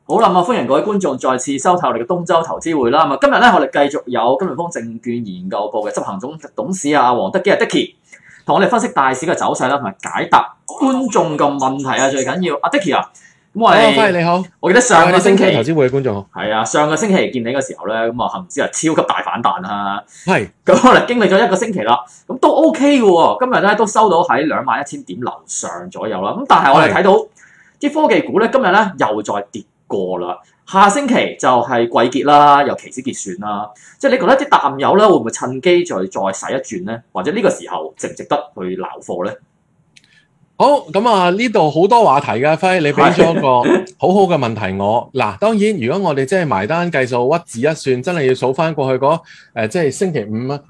好啦，歡迎各位觀眾再次收睇我哋嘅東周投資會啦。今日咧，我哋繼續有金利豐證券研究部嘅執行總董事黃德基Dicky，同我哋分析大市嘅走勢啦，同埋解答觀眾嘅問題啊，最緊要。阿 Dicky 啊，咁我哋歡迎你好。 我記得上個星期投資會嘅觀眾係啊，上個星期見你嘅時候咧，咁啊恒指係超級大反彈啦。 係咁我哋經歷咗一個星期啦，咁都 OK 嘅喎。今日咧都收到喺21,000點樓上左右啦。咁但係我哋睇到啲科技股咧，今日咧又再跌過啦，下星期就係季結啦，有期指結算啦，即係你覺得啲淡友咧會唔會趁機再洗一轉咧？或者呢個時候值唔值得去撈貨咧？ 好，咁啊呢度好多話題㗎，輝，你俾咗個好好嘅問題我。嗱，當然如果我哋即係埋單計數屈指一算，真係要數翻過去嗰即係星期五啊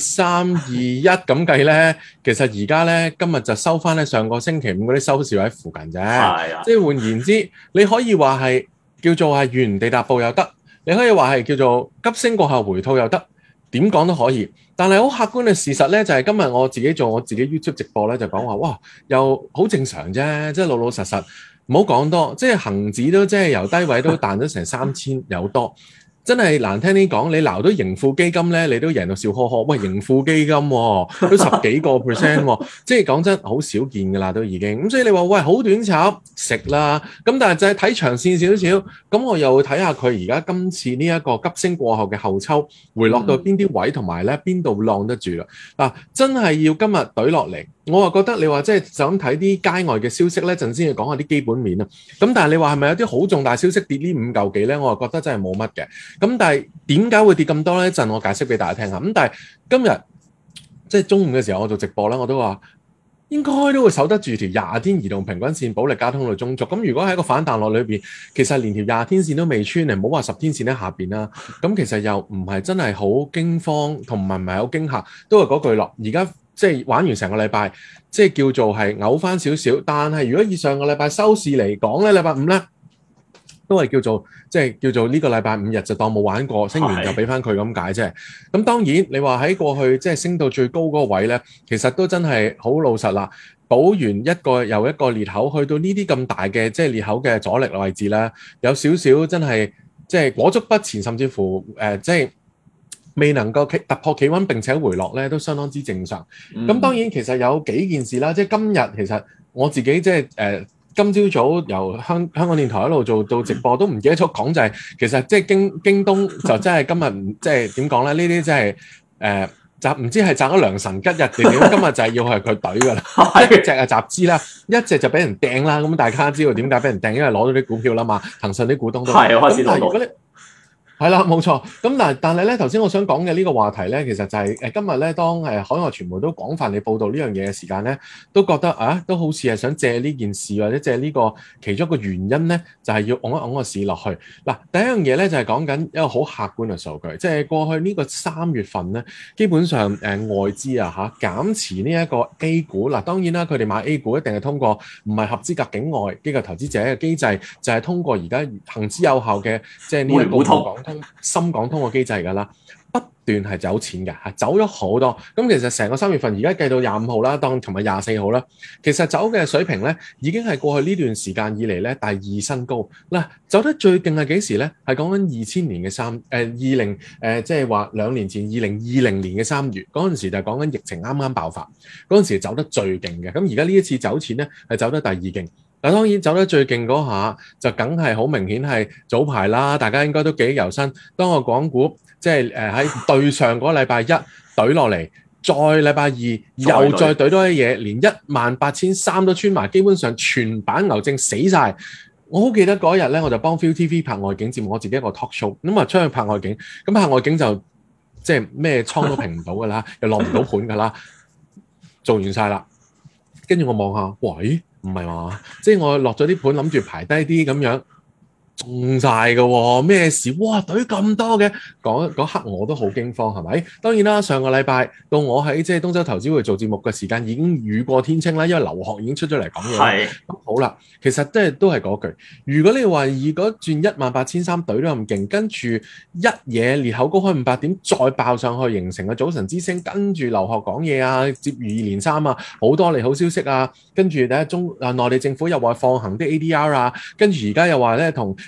4、3、2、1咁計咧，其實而家咧今日就收翻咧上個星期五嗰啲收市位附近啫。係啊，即係換言之，你可以話係叫做係原地踏步又得，你可以話係叫做急升過後回吐又得，點講都可以。但係好客觀嘅事實咧，就係今日我自己做我自己 YouTube 直播咧，就講話哇，又好正常啫，即係老老實實，唔好講多，即係恆指都即係由低位都彈咗成3000有多。真係難聽啲講，你撈到盈富基金咧，你都贏到笑呵呵。喂，盈富基金喎，都10幾個 percent 喎，即係講真好少見㗎啦，都已經。咁所以你話喂好短炒食啦，咁但係就係睇長線少少，咁我又會睇下佢而家今次呢一個急升過後嘅後抽回落到邊啲位，同埋咧邊度晾得住啦。嗱，真係要今日懟落嚟。我又覺得你話即係想睇啲街外嘅消息咧，陣先要講下啲基本面啊。咁但係你話係咪有啲好重大消息跌呢5嚿幾咧？我又覺得真係冇乜嘅。咁但係點解會跌咁多咧？一陣我解釋俾大家聽下。咁但係今日即係中午嘅時候我做直播咧，我都話應該都會守得住條20天移動平均線保力加通道中軸。咁如果喺個反彈落裏邊，其實連條20天線都未穿，你唔好話10天線喺下邊啦。咁其實又唔係真係好驚慌，同埋唔係好驚嚇，都係嗰句落。而家即係玩完成個禮拜，即係叫做係嘔翻少少。但係如果以上個禮拜收市嚟講咧，禮拜五咧都係叫做即係叫做呢個禮拜5日就當冇玩過，升完就俾翻佢咁解啫。咁當然你話喺過去即係升到最高嗰個位咧，其實都真係好老實啦。補完一個又一個裂口，去到呢啲咁大嘅即係裂口嘅阻力位置咧，有少少真係即係裹足不前，甚至乎即係未能夠突破企穩並且回落咧，都相當之正常。咁當然其實有幾件事啦，即係今日其實我自己即係今朝早由香港電台一路做到直播，都唔記得咗講就係其實即係京東就真係今日即係點講咧？呢啲真係就唔知係賺咗良辰吉日定點，今日就係要係佢懟㗎啦。一隻係集資啦，一隻就俾人掟啦。咁大家知道點解俾人掟？因為攞到啲股票啦嘛，騰訊啲股東都係開始攞到。係啦，冇錯。咁但係咧，頭先我想講嘅呢個話題咧，其實就係今日咧，當海外傳媒都廣泛地報導呢樣嘢嘅時間咧，都覺得都好似係想借呢件事或者借呢個其中一個原因咧，就係要拱一拱個市落去。嗱，第一樣嘢咧就係講緊一個好客觀嘅數據，即係過去呢個3月份咧，基本上外資減持呢一個 A 股。嗱，當然啦，佢哋買 A 股一定係通過唔係合資格境外機構投資者嘅機制，就係通過而家行之有效嘅即係呢一個深港通嘅機制㗎啦，不斷係走錢嘅，係走咗好多。咁其實成個3月份而家計到25號啦，當尋日24號啦，其實走嘅水平咧已經係過去呢段時間以嚟咧第2新高。嗱，走得最勁係幾時咧？係講緊2000年嘅即係話2年前2020年嘅3月嗰陣時，就係講緊疫情啱啱爆發嗰陣時走得最勁嘅。咁而家呢一次走錢咧係走得第2勁。嗱，當然走得最勁嗰下就梗係好明顯係早排啦，大家應該都記憶猶新。當個港股即係喺對上嗰禮拜1懟落嚟，再禮拜2又再懟多啲嘢，連18300都穿埋，基本上全版牛證死晒。我好記得嗰日咧，我就幫 ViuTV 拍外景節目，我自己一個 talk show，咁啊出去拍外景，咁拍外景就即係咩倉都平唔到㗎啦，又落唔到盤㗎啦，做完晒啦，跟住我望下，喂！唔係嘛？即係我落咗啲盤，諗住排低啲咁樣，中晒㗎喎，咩事？哇！隊咁多嘅，嗰刻我都好驚慌，係咪？當然啦，上個禮拜到我喺即係東周投資會做節目嘅時間已經雨過天青啦，因為劉鶴已經出咗嚟講嘢。係咁好啦，其實即係都係嗰句，如果你話如果轉18300隊都咁勁，跟住一嘢裂口高開500點，再爆上去形成個早晨之星，跟住劉鶴講嘢啊，接二連三啊，好多利好消息啊，跟住第一內地政府又話放行啲 ADR 啊，跟住而家又話咧同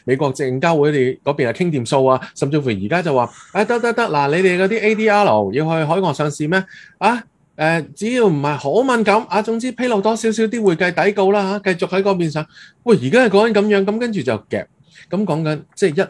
美國證交會哋嗰邊係傾掂數啊，甚至乎而家就話得嗱，你哋嗰啲 ADR 要去海外上市咩？只要唔係好敏感總之披露多少少啲會計底稿啦繼續喺嗰邊上。喂，而家係講緊咁樣，咁跟住就夾，咁講緊即係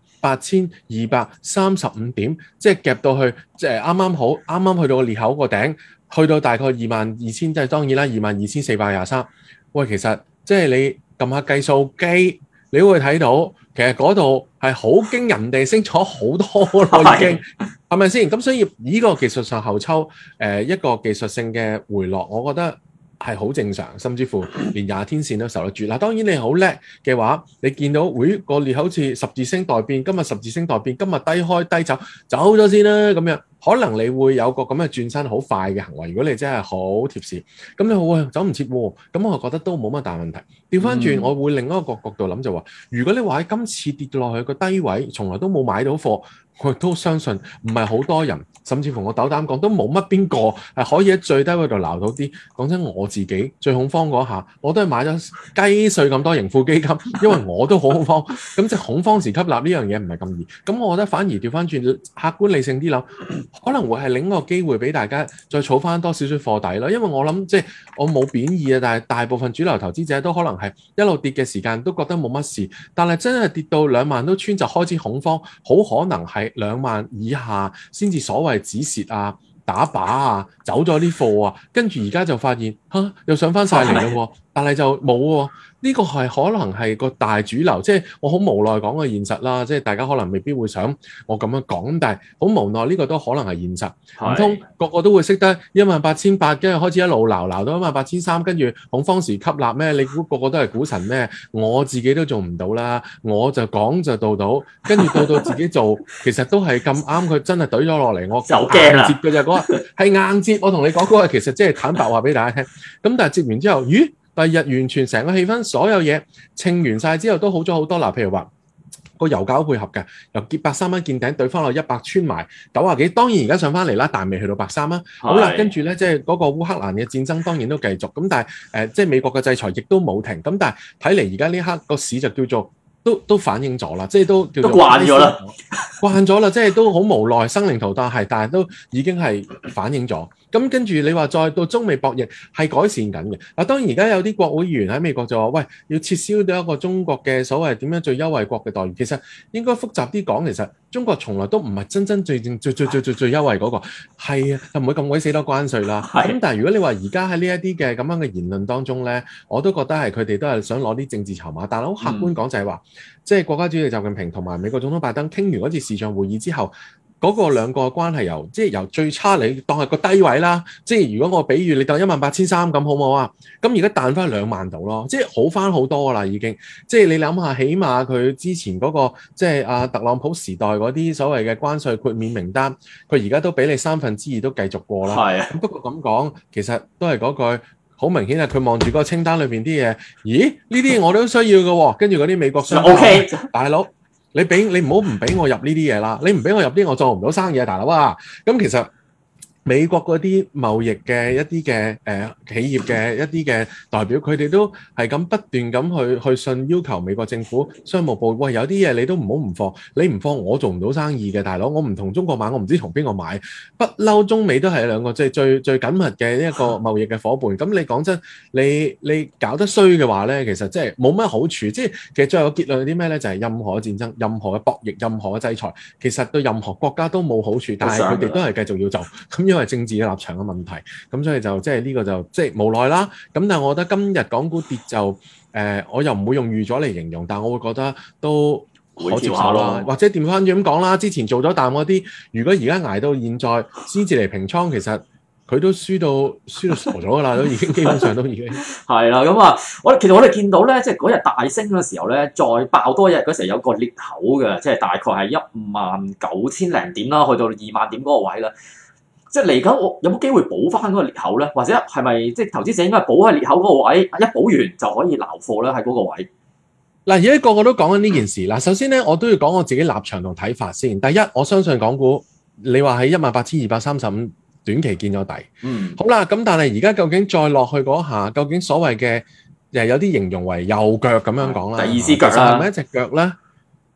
18,235點，即係夾到去即係啱啱去到個裂口個頂，去到大概22,000，即係當然啦22,423。喂，其實即係你撳下計數機，你會睇到其實嗰度係好驚人哋升咗好多咯，已經係咪先？咁所以呢個技術上後抽一個技術性嘅回落，我覺得係好正常，甚至乎連20天線都受得住。嗱，當然你好叻嘅話，你見到個裂口好似十字星待變，今日十字星待變，今日低開低走咗先啦，咁樣可能你會有個咁嘅轉身好快嘅行為。如果你真係好貼士，咁你好走唔切喎，咁我覺得都冇乜大問題。調翻轉，我會另一個角度諗就話，如果你話喺今次跌落去個低位，從來都冇買到貨，我都相信唔係好多人，甚至乎我斗膽講都冇乜邊個係可以喺最低嗰度撈到啲。講真，我自己最恐慌嗰下，我都係買咗雞碎咁多盈富基金，因為我都好恐慌。咁即係恐慌時吸納呢樣嘢唔係咁易。咁我覺得反而調翻轉，客觀理性啲諗，可能會係另一個機會俾大家再儲翻多少少貨底咯。因為我諗即係我冇貶義啊，但係大部分主流投資者都可能係一路跌嘅時間都覺得冇乜事，但係真係跌到2萬都穿就開始恐慌，好可能係2萬以下先至所謂止蝕啊、打靶啊、走咗啲貨啊，跟住而家就發現又上翻晒嚟咯喎，但係就冇喎。呢個係可能係個大主流，即係我好無奈講嘅現實啦。即係大家可能未必會想我咁樣講，但係好無奈呢個都可能係現實。唔通個個都會識得18,800，跟住開始一路撈到18,300，跟住恐慌時吸納咩？你估個個都係股神咩？我自己都做唔到啦，我就講就到，跟住到自己做，其實都係咁啱，佢真係懟咗落嚟，我就驚啦。 接嘅啫，嗰日係硬接。我同你講嗰日其實即係坦白話俾大家聽。咁但係接完之後，咦？第二日完全成個氣氛，所有嘢稱完晒之後都好咗好多啦。譬如話個油價配合嘅，由130蚊見頂對翻落100穿埋90幾，當然而家上翻嚟啦，但係未去到130蚊。好啦，跟住咧即係嗰個烏克蘭嘅戰爭當然都繼續，咁但係即係美國嘅制裁亦都冇停，咁但係睇嚟而家呢刻個市就叫做都反映咗啦，即係都叫做慣咗啦， 慣咗啦，即係都好無奈，生靈塗炭係，但係都已經係反映咗。咁跟住你話再到中美博弈係改善緊嘅。嗱，當然而家有啲國會議員喺美國就話：喂，要撤銷到一個中國嘅所謂點樣最優惠國嘅待遇。其實應該複雜啲講，其實中國從來都唔係真正最優惠嗰個。係啊，就唔會咁鬼死多關稅啦。咁但係如果你話而家喺呢一啲嘅咁樣嘅言論當中咧，我都覺得係佢哋都係想攞啲政治籌碼。但係好客觀講就係話，即係國家主席習近平同埋美國總統拜登傾完嗰次視像會議之後。嗰個兩個關係由最差你當係個低位啦，即係如果我比喻你當18,300咁好唔好啊？咁而家彈翻2萬度咯，即係好翻好多啦已經。即係你諗下，起碼佢之前嗰個即係特朗普時代嗰啲所謂嘅關稅豁免名單，佢而家都俾你2/3都繼續過啦。係啊。不過咁講，其實都係嗰句，好明顯係佢望住嗰個清單裏邊啲嘢，咦？呢啲我都需要嘅喎。跟住嗰啲美國商，OK， 大佬。你唔好唔俾我入呢啲嘢啦！你唔俾我入啲，我做唔到生意啊，大佬啊！咁其實美國嗰啲貿易嘅一啲嘅企業嘅一啲嘅代表，佢哋都係咁不斷咁去信要求美國政府商務部，喂，有啲嘢你都唔好唔放，你唔放我做唔到生意嘅，大佬，我唔同中國買，我唔知同邊個買，不嬲中美都係兩個即係最緊密嘅一個貿易嘅伙伴。咁你講真，你搞得衰嘅話咧，其實即係冇乜好處。即係其實最後嘅結論係啲咩咧？就係任何嘅戰爭、任何嘅博弈、任何嘅制裁，其實對任何國家都冇好處，但係佢哋都係繼續要做。咁因為政治嘅立場嘅問題，咁所以就即係呢個就即係無奈啦。咁但係我覺得今日港股跌就我又唔會用預咗嚟形容，但我會覺得都可接受啦。或者調翻轉咁講啦，之前做咗淡嗰啲，如果而家捱到現在先至嚟平倉，其實佢都輸到傻咗㗎啦，都已經基本上都已經係啦。咁啊，其實我哋見到咧，即係嗰日大升嘅時候咧，再爆多一日嗰時候有個裂口嘅，即係大概係19,000零點啦，去到2萬點嗰個位啦。即係嚟緊，我有冇機會補翻嗰個裂口咧？或者係咪即係投資者應該補喺裂口嗰個位，一補完就可以撈貨咧？喺嗰個位。 嗱，而家個個都講緊呢件事。嗱，首先咧，我都要講我自己立場同睇法先。第一，我相信港股，你話喺18,235短期見咗底。好啦，咁但係而家究竟再落去嗰下，究竟所謂嘅有啲形容為右腳咁樣講啦。第二支腳啦，係咪一隻腳咧？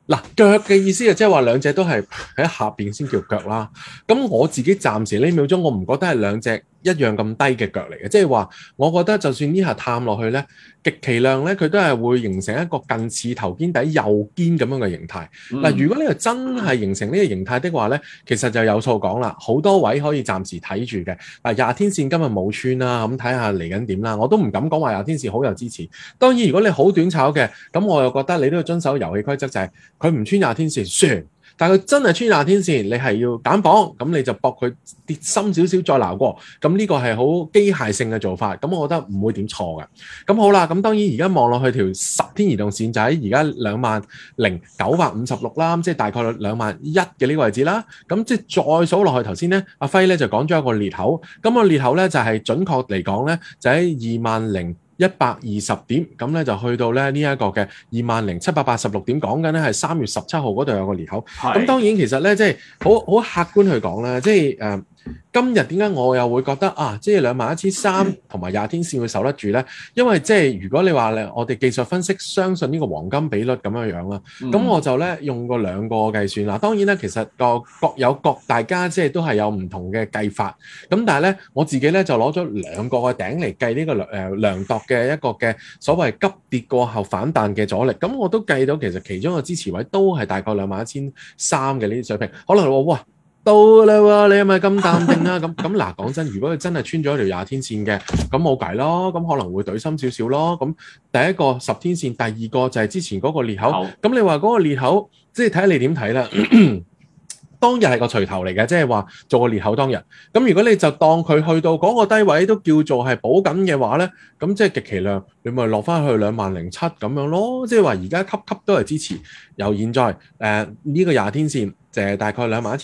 嗱，腳嘅意思就即係話兩隻都係喺下邊先叫腳啦。咁我自己暫時呢秒鐘，我唔覺得係兩隻一樣咁低嘅腳嚟嘅，即係話我覺得就算呢下探落去咧，極其量咧佢都係會形成一個近似頭肩底右肩咁樣嘅形態。嗱、如果呢個真係形成呢個形態的話咧，其實就有數講啦，好多位可以暫時睇住嘅。嗱，廿天線今日冇穿啦，咁睇下嚟緊點啦。我都唔敢講話廿天線好有支持。當然，如果你好短炒嘅，咁我又覺得你都要遵守遊戲規則，就係佢唔穿廿天線算。但係佢真係穿廿天線，你係要減磅，咁你就搏佢跌深少少再撈過，咁呢個係好機械性嘅做法，咁我覺得唔會點錯嘅。咁好啦，咁當然而家望落去條10天移動線就喺而家20,956啦，即係大概21,000嘅呢個位置啦。咁即係再數落去頭先咧，阿輝咧就講咗一個裂口，咁個裂口咧就係準確嚟講咧，就喺20,120點，咁咧就去到咧呢一個嘅20,786點，講緊咧係3月17號嗰度有個裂口。咁當然其實咧，即係好客觀去講咧，即係今日點解我又會覺得啊，即係21,300同埋廿天線會守得住咧？因為即係如果你話我哋技術分析相信呢個黃金比率咁樣啦，咁我就咧用過兩個計算啦。當然咧，其實各有各大家即係都係有唔同嘅計法。咁但係咧，我自己咧就攞咗兩個嘅頂嚟計呢個量度嘅一個嘅所謂急跌過後反彈嘅阻力。咁我都計到其實其中個支持位都係大概21,300嘅呢啲水平。可能我哇〜到啦喎，你係咪咁淡定啊？咁嗱，講真，如果佢真係穿咗一條廿天線嘅，咁冇計咯，咁可能會懟深少少咯。咁第一個10天線，第二個就係之前嗰個裂口。咁你話嗰個裂口，即係睇下你點睇啦。當日係個錘頭嚟嘅，即係話做個裂口當日。咁如果你就當佢去到嗰個低位都叫做係補緊嘅話咧，咁即係極其量，你咪落翻去20,007咁樣咯。即係話而家級都係支持。由現在呢個廿天線就係大概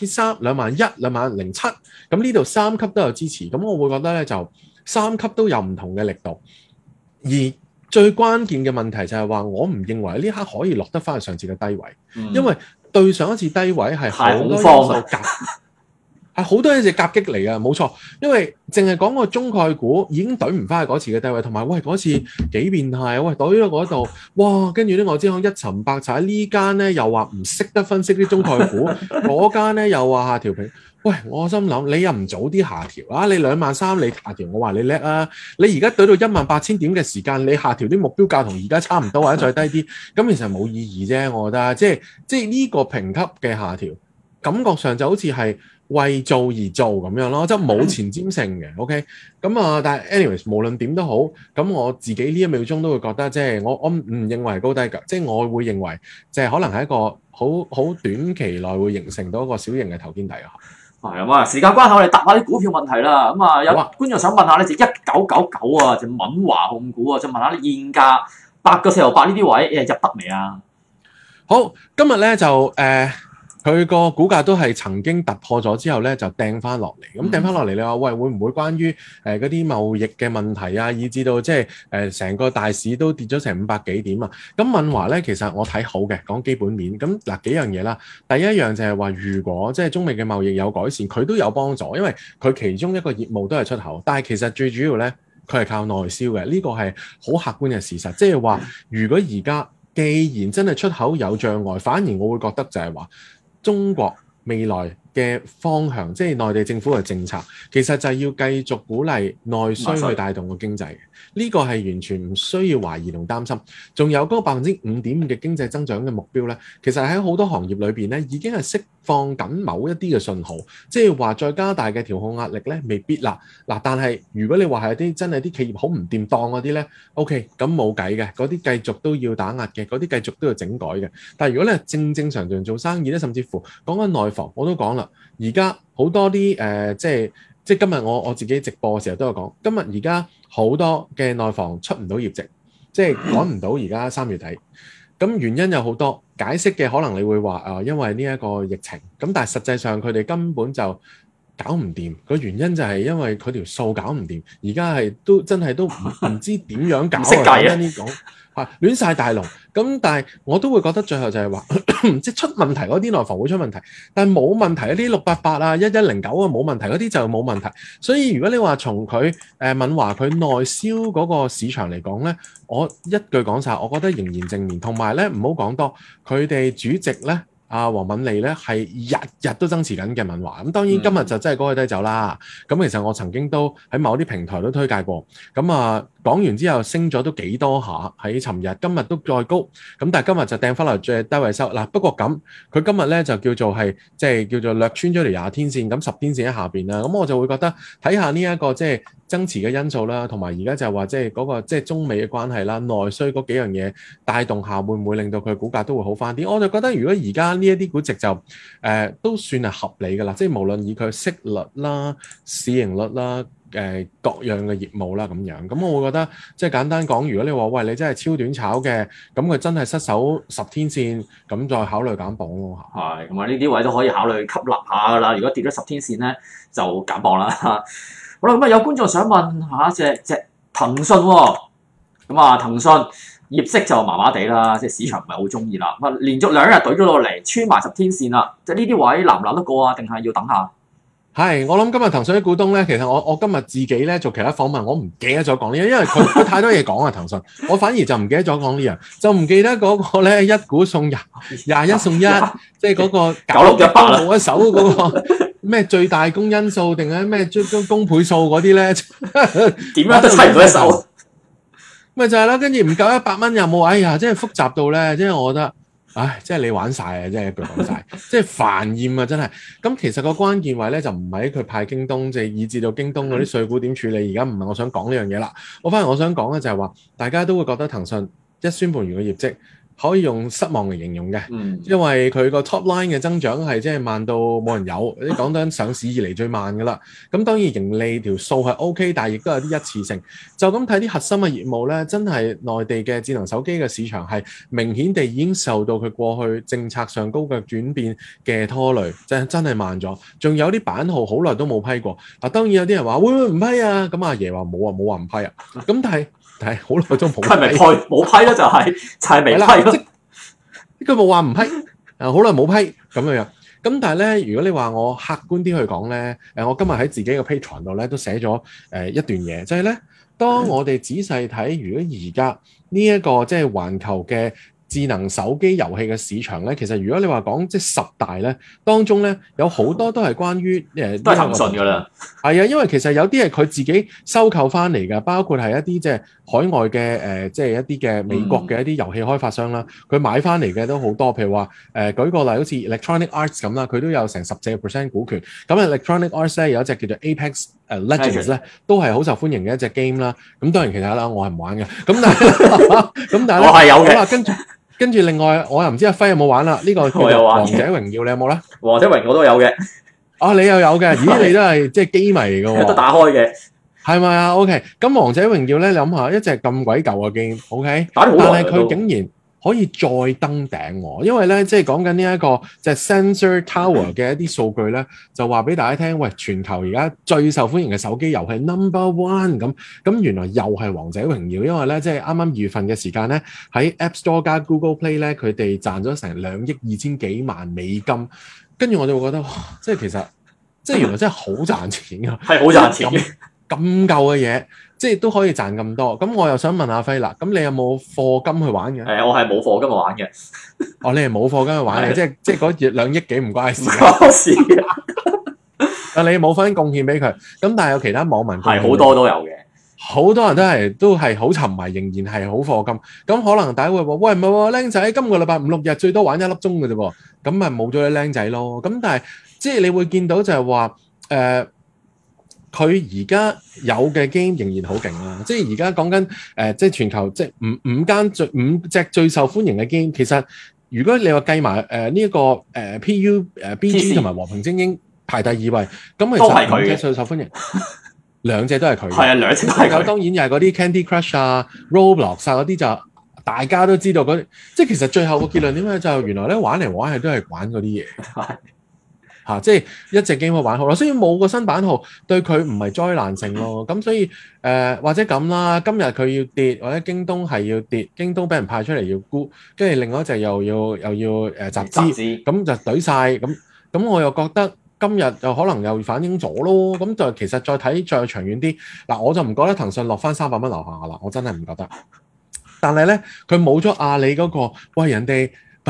21,300、21,000、20,007，咁呢度3級都有支持。咁我會覺得咧就3級都有唔同嘅力度。而最關鍵嘅問題就係話，我唔認為呢刻可以落得翻去上次嘅低位，因為對上一次低位係好多因素夾，係好多一隻夾擊嚟嘅，冇錯。因為淨係講個中概股已經懟唔翻去嗰次嘅低位，同埋喂嗰次幾變態啊！喂懟咗嗰度，哇！跟住咧我知行一沉百踩，呢間咧又話唔識得分析啲中概股，嗰間咧又話下調平。喂，我心諗你又唔早啲下調啊！你23,000你下調，我話你叻啊！你而家懟到18,000點嘅時間，你下調啲目標價同而家差唔多或者再低啲，咁其實冇意義啫。我覺得即係呢個評級嘅下調，感覺上就好似係為做而做咁樣咯，即係冇前瞻性嘅。OK， 咁啊，但係 anyways 無論點都好，咁我自己呢一秒鐘都會覺得即係我唔認為係高低㗎，即係我會認為即係可能係一個好短期內會形成到一個小型嘅頭肩底啊。 係咁啊，時間關係，我哋答下啲股票問題啦。咁啊，有觀眾想問下呢隻1999啊，隻敏華控股啊，就問下你現價8個4毫8呢啲位入得未啊？ 好，今日咧就佢個股價都係曾經突破咗之後咧，就掟翻落嚟。咁掟翻落嚟，你話喂會唔會關於嗰啲貿易嘅問題啊，以至到即係成個大市都跌咗成500幾點啊？咁敏華咧，其實我睇好嘅，講基本面。咁嗱幾樣嘢啦，第一樣就係話，如果即係中美嘅貿易有改善，佢都有幫助，因為佢其中一個業務都係出口。但係其實最主要咧，佢係靠內銷嘅，呢個係好客觀嘅事實。即係話，如果而家既然真係出口有障礙，反而我會覺得就係話，中國未來嘅方向，即係內地政府嘅政策，其實就係要繼續鼓勵內需去帶動個經濟嘅。呢個係完全唔需要懷疑同擔心。仲有嗰個5.5%嘅經濟增長嘅目標咧，其實喺好多行業裏邊咧，已經係釋放緊某一啲嘅信號，即係話再加大嘅調控壓力咧，未必啦。嗱，但係如果你話係啲真係啲企業好唔掂當嗰啲咧 ，OK， 咁冇計嘅，嗰啲繼續都要打壓嘅，嗰啲繼續都要整改嘅。但係如果你係正常做生意咧，甚至乎講緊內房，我都講啦，而家好多啲即係今日我自己直播嘅時候都有講，今日而家好多嘅內房出唔到業績，即係趕唔到而家3月底。咁原因有好多，解釋嘅可能你會話因為呢一個疫情，咁但係實際上佢哋根本就搞唔掂，個原因就係因為佢條數搞唔掂，而家係都真係都唔知點樣搞啊！簡單啲講係亂晒大龍。咁但係我都會覺得最後就係話，即係出問題嗰啲內房會出問題，但係冇問題嗰啲688啊、1109啊冇問題嗰啲就冇問題。所以如果你話從佢敏華佢內銷嗰個市場嚟講咧，我一句講晒，我覺得仍然正面。同埋咧唔好講多，佢哋主席咧。黃敏莉咧係日日都增持緊嘅敏華，咁當然今日就真係高開低走啦。咁其實我曾經都喺某啲平台都推介過，咁講完之後升咗都幾多下喺尋日，今日都再高，咁但係今日就掟翻嚟最低位收嗱。不過咁佢今日咧就叫做係即係叫做略穿咗條20天線，咁10天線喺下邊啦。咁我就會覺得睇下呢一個即係增持嘅因素啦，同埋而家就話即係嗰個即係中美嘅關係啦，內需嗰幾樣嘢帶動下，會唔會令到佢股價都會好翻啲？我就覺得如果而家呢一啲估值就都算係合理㗎啦，即係無論以佢息率啦、市盈率啦、各樣嘅業務啦咁樣。咁我會覺得即係簡單講，如果你話喂你真係超短炒嘅，咁佢真係失守10天線，咁再考慮減磅咯。 係，咁啊呢啲位都可以考慮吸納下㗎啦。如果跌咗10天線咧，就減磅啦。好啦，咁有觀眾想問下隻騰訊喎，咁騰訊業績就麻麻地啦，即係市場唔係好中意啦。咁連續2日懟咗落嚟，穿埋10天線啦，即係呢啲位難唔難得過啊？定係要等下？ 係，我諗今日騰訊啲股東咧，其實我今日自己咧做其他訪問，我唔記得咗講呢樣，因為佢太多嘢講啊。騰訊，我反而就唔記得咗講呢樣，就唔記得嗰個咧一股送21送1，即係嗰個 9618啦， 冇一手嗰個咩最大公因數定係咩公倍數嗰啲咧， 點樣都砌唔到一手。 咪就係啦，跟住唔夠100蚊又冇，哎呀，真係複雜到咧，即係我覺得。唉，即係你玩晒啊！即係一句講晒，即係煩厭啊！真係。咁其實個關鍵位咧就唔喺佢派京東，即係以至到京東嗰啲稅股點處理。而家唔係我想講呢樣嘢啦。我反而我想講嘅就係話，大家都會覺得騰訊一宣佈完個業績，可以用失望嚟形容嘅，因為佢個 top line 嘅增長係即係慢到冇人有，你講緊上市以嚟最慢噶啦。咁當然盈利條數係 OK，但係亦都有啲一次性。就咁睇啲核心嘅業務咧，真係內地嘅智能手機嘅市場係明顯地已經受到佢過去政策上高嘅轉變嘅拖累，真係慢咗。仲有啲版號好耐都冇批過。嗱，當然有啲人話會唔會唔批啊？咁阿爺話冇話唔批啊。咁但係好耐都冇批， 係咪冇批咯？就係未批咯。 佢冇話唔批，好耐冇批咁樣。咁但係咧，如果你話我客觀啲去講咧，我今日喺自己嘅 Patreon 度咧都寫咗一段嘢，就係咧，當我哋仔細睇，如果而家呢一個即係環球嘅智能手機遊戲嘅市場咧，其實如果你話講即係10大咧，當中咧有好多都係關於都係騰訊㗎啦。 係啊，因為其實有啲係佢自己收購翻嚟㗎，包括係一啲即係海外嘅即係一啲嘅美國嘅一啲遊戲開發商啦，佢買翻嚟嘅都好多。譬如話舉個例，好似 Electronic Arts 咁啦，佢都有成14% 股權。咁 Electronic Arts 咧有一隻叫做 Apex Legends 咧，都係好受歡迎嘅一隻 game 啦。咁當然其他啦，我係唔玩嘅。咁但係我係有嘅。 跟住另外，我又唔知阿輝有冇玩啦？呢個叫做《王者榮耀》，你有冇咧？《 王者榮耀》我都有嘅。 你又有嘅？咦，你都係即係機迷嚟嘅喎？ 都打開嘅， 係咪啊 ？OK，咁《王者榮耀》咧，你諗下一隻咁鬼舊嘅 game，OK，但係佢竟然可以再登頂喎，因為咧即係講緊呢一個就係 Sensor Tower 嘅一啲數據咧，就話俾大家聽，喂，全球而家最受歡迎嘅手機遊戲 No.1 咁原來又係王者榮耀，因為咧即係啱啱2月份嘅時間咧，喺 App Store 加 Google Play 咧，佢哋賺咗成2億2千幾萬美金，跟住我就會覺得，即係其實即係原來真係好賺錢㗎， 係好賺錢咁舊嘅嘢。即係都可以賺咁多，咁我又想問阿輝啦，咁你有冇課金去玩嘅？ 我係冇課金去玩嘅。 你係冇課金去玩嘅，即係嗰2億幾唔關事。 唔關事你冇份貢獻俾佢，咁但係有其他網民係好多都有嘅， 好多人都係好沉迷，仍然係好課金。咁可能大家會話：喂，唔係喎，僆仔今個禮拜5、6日最多玩1粒鐘嘅啫喎，咁咪冇咗啲僆仔咯。咁但係即係你會見到就係話佢而家有嘅 game 仍然好勁啦，即係而家講緊即係全球即係五隻最受歡迎嘅 game， 其實如果你話計埋呢一個PUBG 同埋和平精英排第2位，咁其實5隻最受歡迎，2隻都係佢， 係啊，2隻都係佢。 當然又係嗰啲 Candy Crush 啊、Roblox 啊嗰啲就大家都知道嗰啲，即係其實最後個結論點咧，就原來咧玩嚟玩去都係玩嗰啲嘢。 即係一隻 game 玩好啦，所以冇個新版號對佢唔係災難性咯。咁所以或者咁啦，今日佢要跌，或者京東係要跌，京東俾人派出嚟要沽，跟住另外一隻又要集資，咁就懟晒咁我又覺得今日就可能又反映咗咯。咁就其實再睇再長遠啲，嗱我就唔覺得騰訊落翻300蚊樓下噶啦，我真係唔覺得。但係咧，佢冇咗阿里嗰個，喂人哋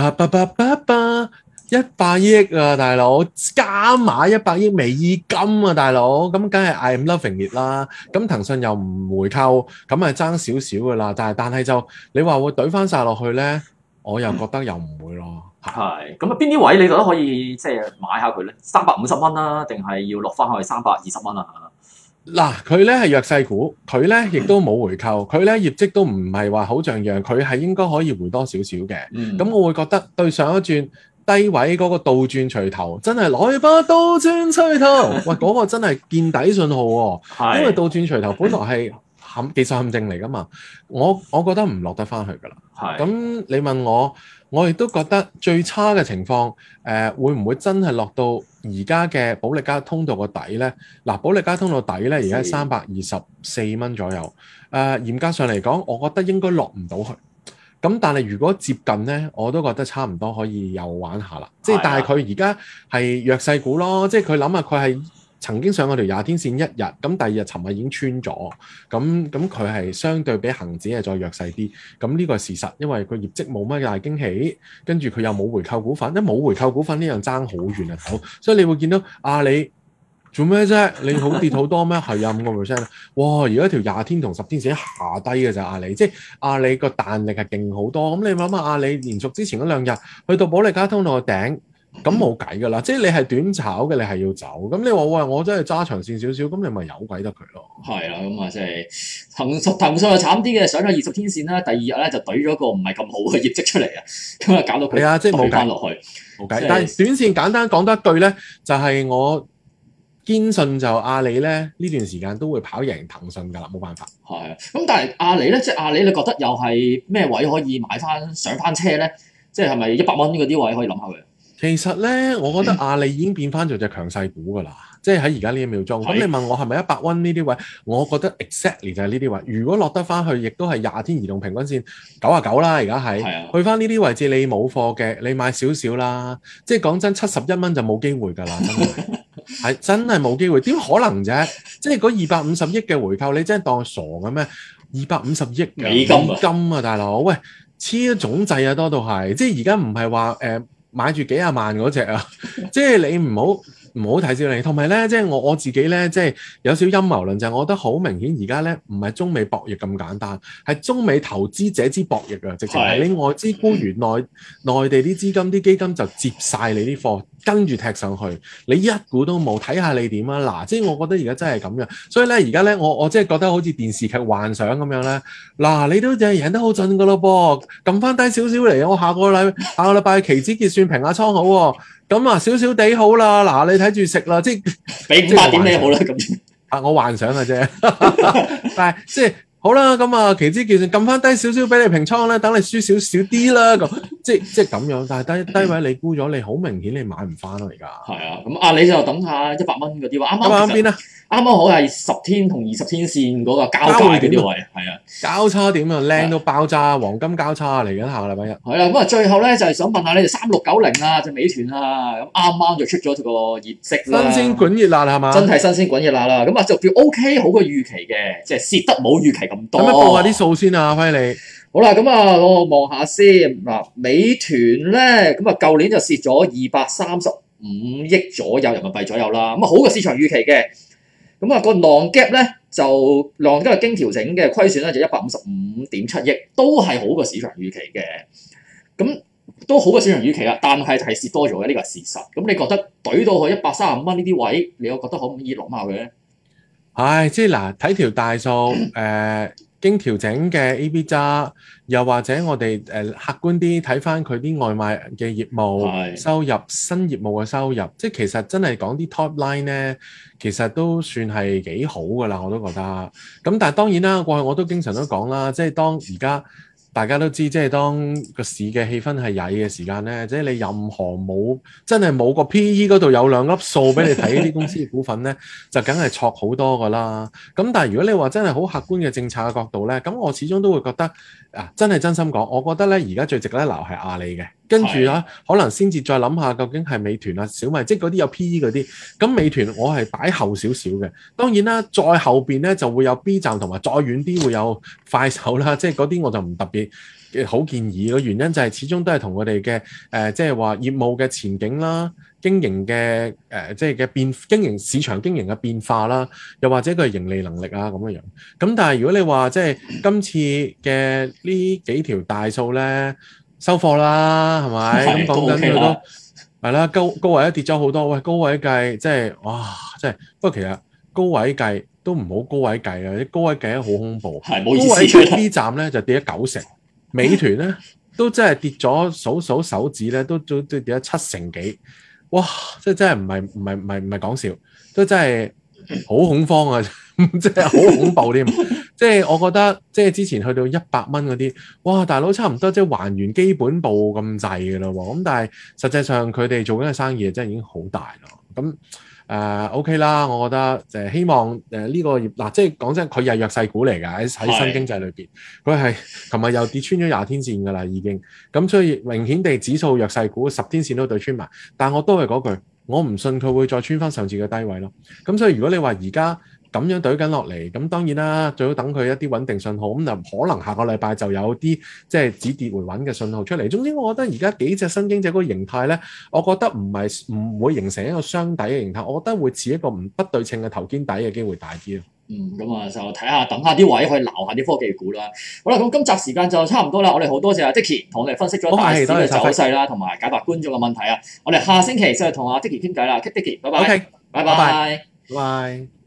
100億啊，大佬加碼100億美金啊，大佬咁梗係 I'm loving it 啦。咁騰訊又唔回購，咁啊爭少少噶啦。但係就你話會懟翻晒落去咧，我又覺得又唔會咯。 係咁啊，邊啲位你覺得可以即係買下佢咧？350蚊啦，定係要落翻去320蚊啊？ 嗱，佢咧係弱勢股，佢咧亦都冇回購，佢咧業績都唔係話好像樣，佢係應該可以回多少少嘅。咁我會覺得對上一轉低位嗰個倒轉錘頭，真係來吧倒轉錘頭，喂嗰個真係見底信號喎，因為倒轉錘頭本來係技術陷阱嚟噶嘛，我覺得唔落得翻去噶啦。咁你問我亦都覺得最差嘅情況，會唔會真係落到而家嘅保力加通道個底咧？嗱，保力加通道底咧，而家係324蚊左右。嚴格上嚟講，我覺得應該落唔到去。咁但係如果接近咧，我都覺得差唔多可以又玩下啦。即係但係佢而家係弱勢股咯，即係佢諗下佢係曾經上過條20天線一日，咁第二日尋日已經穿咗，咁佢係相對比恒指係再弱勢啲。咁呢個係事實，因為佢業績冇乜大驚喜，跟住佢又冇回購股份，一冇回購股份呢樣爭好遠啊！所以你會見到阿里做咩啫？你好跌好多咩？係啊，5%。哇！而家條20天同10天線下低嘅就係阿里，即係阿里個彈力係勁好多。咁你諗下阿里連續之前嗰2日去到保利加通道個頂。咁冇計㗎啦，即係你係短炒嘅，你係要走。咁你話喂，我真係揸長線少少，咁你咪由鬼得佢咯。 係啦，咁啊即係騰訊又慘啲嘅，上咗20天線啦，第二日咧就懟咗個唔係咁好嘅業績出嚟啊，咁啊搞到佢即係冇翻落去。 冇計，但係短線簡單講得一句咧，就係我堅信就阿里咧呢段時間都會跑贏騰訊㗎啦，冇辦法。 係啊，咁但係阿里咧，即係阿里，你覺得又係咩位可以買翻上翻車咧？即係咪100蚊嗰啲位可以諗下佢？ 其實咧，我覺得阿里已經變翻做隻強勢股㗎啦，即係喺而家呢1秒鐘。咁你問我係咪100蚊呢啲位？我覺得 exactly 就係呢啲位。如果落得翻去，亦都係20天移動平均線99啦，而家係去翻呢啲位置，你冇貨嘅，你買少少啦。即係講真，71蚊就冇機會㗎啦，真係係真係冇機會。點可能啫？即係嗰250億嘅回購，你真係當傻嘅咩？250億美金啊，大佬！喂，黐咗總掣啊，多到係，即係而家唔係話買住幾廿萬嗰隻啊！即係你唔好睇小你，同埋咧，即係我自己咧，即係有少陰謀論就係，我覺得好明顯而家咧唔係中美博弈咁簡單，係中美投資者之博弈啊！直情係你外資沽完內地啲資金啲基金就接晒你啲貨，跟住踢上去，你一股都冇，睇下你點啊！嗱，即係我覺得而家真係咁樣，所以咧而家咧我即係覺得好似電視劇幻想咁樣咧，嗱你都就係贏得好盡噶咯噃，撳翻低少少嚟，我下個禮拜期指結算平下倉好喎，咁啊少少地好啦，嗱你睇住食啦，即係俾500點你好啦咁。我幻想嘅啫，但係即係。好啦，咁啊，期指結算撳翻低少少俾你平倉咧，等你輸少少啲啦，咁即係咁樣。但係低位你沽咗，你好明顯你買唔翻咯而家。係啊，咁阿里就等下100蚊嗰啲話，啱邊啊？啱啱好係10天同20天線嗰個交界嗰啲位，係啊，交叉點啊，靚到爆炸，黃金交叉嚟緊下個禮拜一。係啦，咁啊最後咧就係想問下你哋3690啊，隻美團啊，咁啱啱就出咗個業績啦，新鮮滾熱辣係嘛？真係新鮮滾熱辣啦，咁啊就叫 OK 好過預期嘅，即係蝕得冇預期咁多。咁樣報下啲數先啊，輝你。好啦，咁啊我望下先嗱，美團咧咁啊舊年就蝕咗235億左右人民幣左右啦，咁啊好過市場預期嘅。咁啊，個 non-GAAP 咧就 non-GAAP 經調整嘅虧損咧就155.7億，都係好過市場預期嘅。咁都好過市場預期啦，但係係蝕多咗嘅，呢個係事實。咁你覺得懟到去135蚊呢啲位，你又覺得可唔可以落下佢咧？唉，即係嗱，睇條大數經調整嘅 EBITDA，又或者我哋客觀啲睇翻佢啲外賣嘅業務收入、新業務嘅收入，即係其實真係講啲 top line 咧，其實都算係幾好噶啦，我都覺得。咁但係當然啦，過去我都經常都講啦，即係當而家大家都知，即係當個市嘅氣氛係曳嘅時間咧，即係你任何真係冇個 P/E 嗰度有兩粒數俾你睇呢啲公司嘅股份咧，就梗係錯好多噶啦。咁但係如果你話真係好客觀嘅政策嘅角度咧，咁我始終都會覺得真係真心講，我覺得咧而家最值得留係阿里嘅，跟住可能先至再諗下究竟係美團啊、小米，即係嗰啲有 P/E 嗰啲。咁美團我係擺後少少嘅，當然啦，再後邊咧就會有 B 站同埋再遠啲會有快手啦，即係嗰啲我就唔特別好建議嘅原因就係始終都係同我哋嘅即係話業務嘅前景啦、經營嘅即係嘅經營市場經營嘅變化啦，又或者佢盈利能力啊咁樣。咁但係如果你話即係今次嘅呢幾條大數咧收貨啦，係咪？咁講緊佢都係啦，高位都跌咗好多。喂，高位計即係哇，即係不過其實高位計都唔好高位計啊！啲高位計得好恐怖。 係冇意思。 高位計 B 站咧就跌咗90%，美團咧都真係跌咗數手指咧都跌咗7成幾。哇！即係真係唔係講笑，都真係好恐慌啊！即係好恐怖添。即係我覺得，即係之前去到100蚊嗰啲，哇！大佬差唔多即係還原基本步咁滯嘅咯喎。咁但係實際上佢哋做緊嘅生意真係已經好大咯。咁OK 啦，我覺得希望呢個業嗱，即係講真，佢係弱勢股嚟㗎，喺新經濟裏邊，佢係琴日又跌穿咗20天線㗎啦已經。咁所以明顯地指數弱勢股10天線都對穿埋，但我都係嗰句，我唔信佢會再穿翻上次嘅低位咯。咁所以如果你話而家咁樣懟緊落嚟，咁當然啦，最好等佢一啲穩定信號，咁就可能下個禮拜就有啲即係止跌回穩嘅信號出嚟。總之，我覺得而家幾隻新經濟嗰個形態咧，我覺得唔會形成一個雙底嘅形態，我覺得會似一個不對稱嘅頭肩底嘅機會大啲咯。 咁啊就睇下等下啲位去撈下啲科技股啦。好啦，咁今集時間就差唔多啦，我哋好多謝阿 Dicky 同我哋分析咗大市嘅走勢啦，同埋解答觀眾嘅問題啊。我哋下星期再同阿 Dicky 傾偈啦，Dicky，拜拜，拜拜。